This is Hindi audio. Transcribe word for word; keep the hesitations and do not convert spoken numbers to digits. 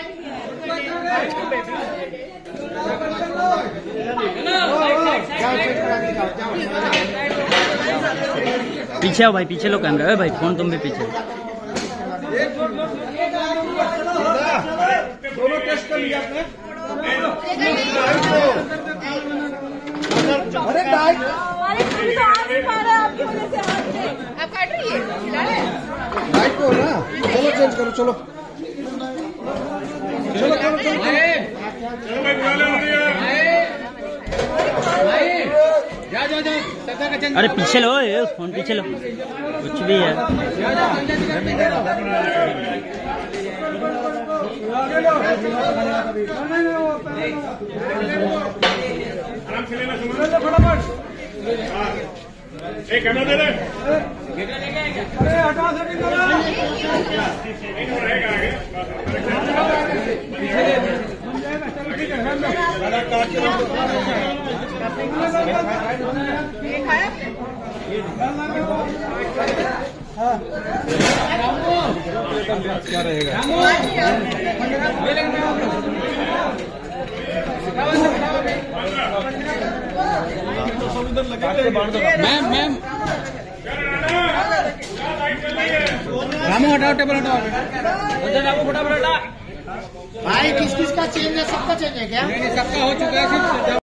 पीछे आओ भाई, पीछे लो कैमरा है भाई, फोन तुम भी पीछे। दोनों टेस्ट कर लिया आपने? अरे डाइट तो आ नहीं पा रहा आपकी वजह से। आप काट रही है, खिला रहे हैं डाइट को ना। चलो चेंज करो, चलो चलो चलो चलो चलो भाई, बुला लो जा जा जा। अरे पीछे लो, ये फोन पीछे लो, कुछ भी है। एक कैमरा दे दे। अरे हटा सेटिंग करो। क्या रहेगा? मैम मैम रामू हटाओ, टेबल हटाओ। भाई किस किस का चेंज है? सबका चेंज है क्या? सबका हो चुका है।